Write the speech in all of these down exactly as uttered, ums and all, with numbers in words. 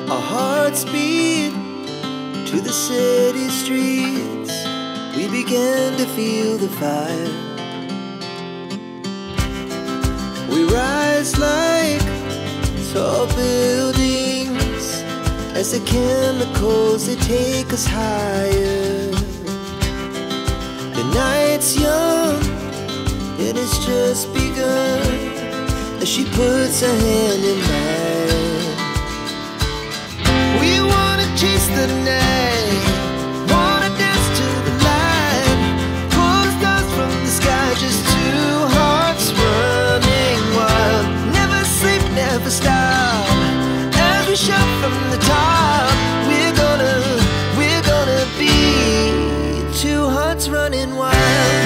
Our hearts beat to the city streets. We began to feel the fire. We rise like tall buildings as the chemicals, they take us higher. The night's young and it's just begun as she puts her hand in mine. We wanna chase the night, wanna dance to the light, pull the stars from the sky, just two hearts running wild. Never sleep, never stop, as we shout from the top. We're gonna, we're gonna be two hearts running wild.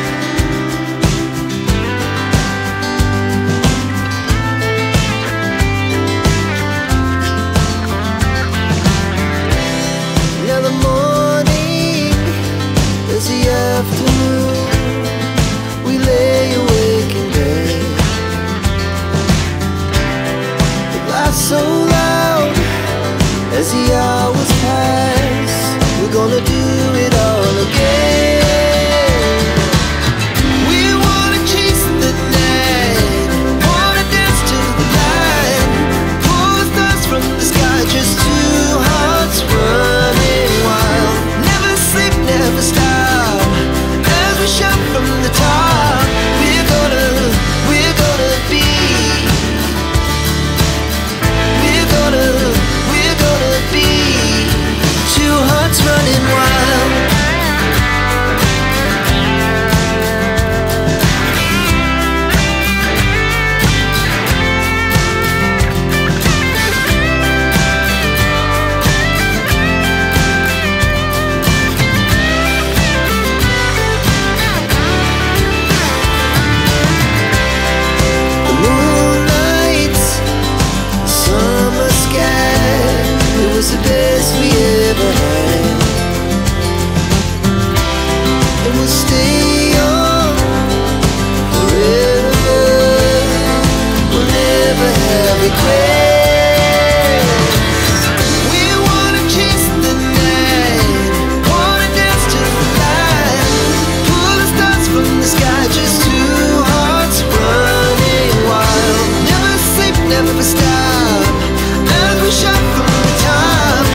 Now the morning is the afternoon. We lay awake in bed. It laughs so loud as the hours pass. We're gonna do